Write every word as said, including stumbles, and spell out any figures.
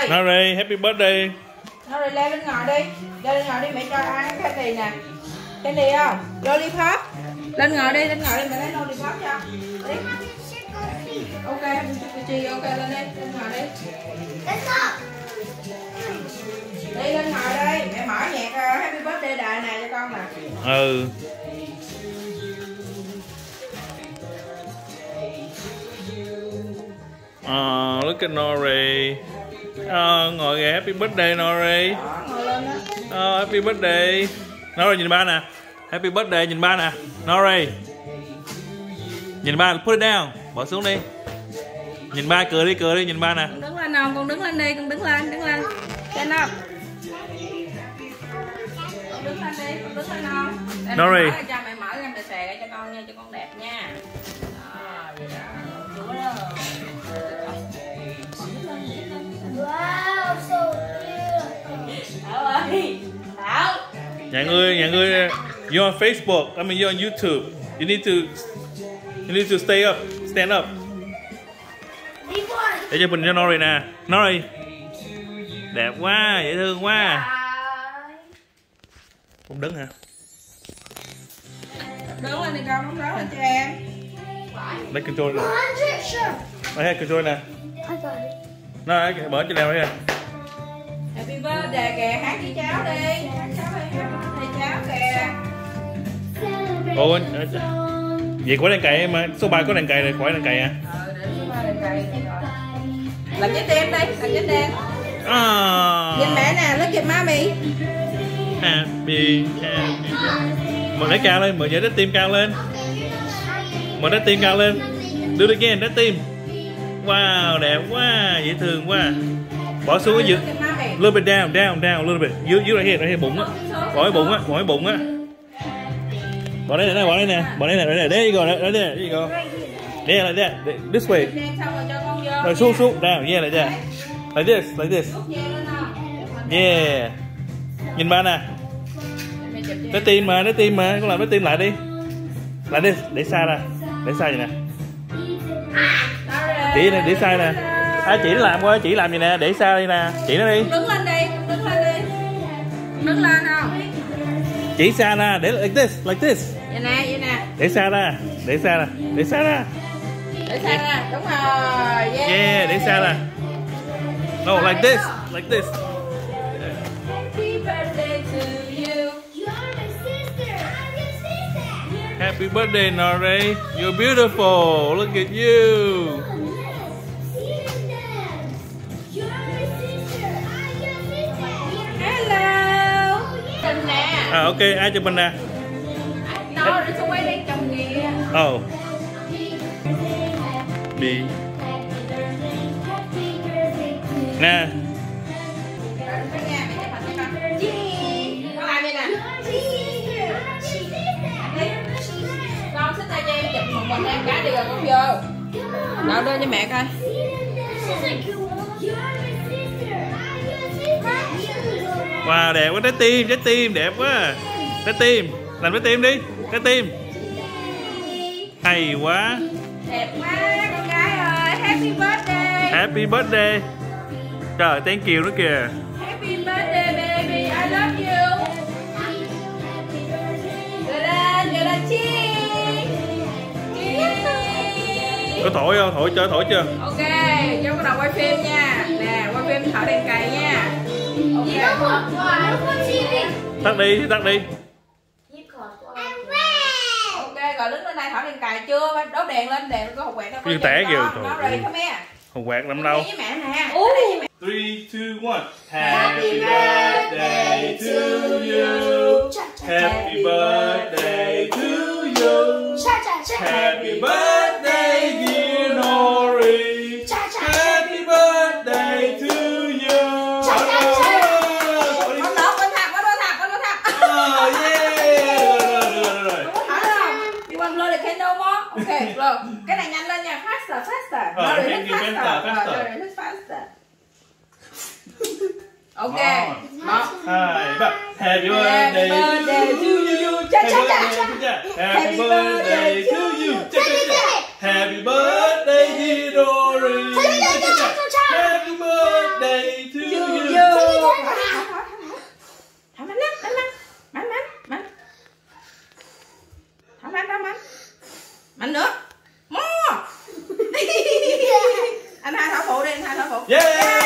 Nori, happy birthday. Nori leo lên ngồi đi. Leo lên ngồi đi, mẹ cho ăn candy nè. Candy không? Lollipop. Lên ngồi đi, lên ngồi đi, mẹ lấy lollipop cho. Đi. Ok, chị ok lên đi, lên ngồi đi. Đi lên ngồi đây, mẹ mở nhạc happy birthday đại nè cho con nè. Ừ. Oh, look at Nori. Oh, ngồi kìa, happy birthday Nori. Đó, ngồi lên đó. Oh, happy birthday. Nori nhìn ba nè. Happy birthday nhìn ba nè. Nori. Nhìn ba, put it down. Bỏ xuống đi. Nhìn ba cười đi, cười đi, nhìn ba nè. Con đứng lên không? Con đứng lên đi, con đứng lên, đứng lên. Stand up. Con đứng lên đi, con đứng lên không? Để Nori. mẹ mở ra cho mẹ mở ra xè ra cho con nha, cho con đẹp nha. Đó, vậy đó. Chúa đó. Wow, so cute. Thảo ơi, Thảo. Nhà ngươi, nhà ngươi, you're on Facebook, I mean you're on YouTube. You need to, you need to stay up, stand up. Để cho mình cho Nori nè. Nori. Đẹp quá, dễ thương quá. Không đứng hả? Đứng lên đi con, không đứng lên cho em. Lấy control nè. Sure. Lấy control nè. I got it. Nó mở cho nào đây nè. Happy birthday kìa, hát với cháu đi. Hát cháu đi, happy birthday cháu kìa. Ủa, vậy có đèn cày mà số ba có đèn cày này, khỏi đèn cày à? Ờ, để số ba đèn cày rồi. Làm trái tim đi, làm trái tim. À. Nhìn mẹ nè, look at mommy. Happy, happy. Mở trái cao lên, mở nhớ trái tim cao lên. Mở trái tim cao lên. Do it again, trái tim. Wow, đẹp quá, dễ thương quá. Bỏ xuống cái dưới. Little bit down, down, down, a little bit. Dưới dưới đây, đây bụng á. Bỏ cái bụng á, bỏ cái bụng á. Bỏ đây nè, bỏ đây nè, bỏ đây nè, đây đây go, đây đây, đây go. Đây là đây, this way. Rồi xuống xuống, down, yeah, like that. Like this, like this. Yeah. Nhìn ba nè. Trái tim mà, trái tim mà, con làm trái tim lại đi. Lại đi, để xa ra, để xa vậy nè. Chỉ này, để xa nè. À, chỉ nó làm qua, chỉ làm gì nè, để xa đi nè, chỉ nó đi. Đứng lên đi, đứng lên đi. Đứng lên không? Chỉ xa nè, để like this, like this. Vậy nè, vậy nè. Để xa ra, để xa ra, để xa ra. Để xa ra, đúng rồi. Yeah, yeah để xa ra. No, like this, like this. Happy birthday to you. You're my sister. I'm your sister. Happy birthday, Nori. You're beautiful. Look at you. Hello. Tình nè. À, ok, ai chụp mình nè. Đâu để xuống quay lên chồng kìa. Oh. Đi. Nè. Con làm gì nè. Con xích tay cho em chụp một mình em cả đi rồi con vô. Đâu đưa cho mẹ coi. Wow, đẹp quá, trái tim, trái tim, đẹp quá. Trái tim, làm trái tim đi, trái tim. Hay quá. Đẹp quá con gái ơi, happy birthday. Happy birthday. Trời, thank you nữa kìa. Happy birthday baby, I love you. Gọi lên, gọi lên cheers. Cheers. Có thổi không? Thổi chơi, thổi chưa? Ok, cho bắt đầu quay phim nha. Nè, quay phim thổi đèn cày nha. Ok. Tắt đi, tắt đi. Ok, rồi đứng lên đây thổi đèn cày chưa? Đốt đèn lên, đèn có hộp quẹt đâu. Cái té kìa. Nó rồi, come here. Hộp quẹt làm đâu? Với mẹ nè. three, two, one. Happy birthday to you. Happy birthday to you. Happy birthday dear Nori. Happy birthday to you. Con lột con thật, con đôi thật, con đôi thật. Oh yeah. Rồi rồi rồi. Thở không? You want blow the candle more? Ok, blow. Cái này nhanh lên nha, faster, faster. Rồi, Blow hit it faster, faster, rồi, faster. rồi, hit faster. Ok. Một, hai, ba. Happy Happy birthday birthday to you. Cha cha cha. Happy birthday to you. Happy birthday dear Nori. Happy birthday to Yeah.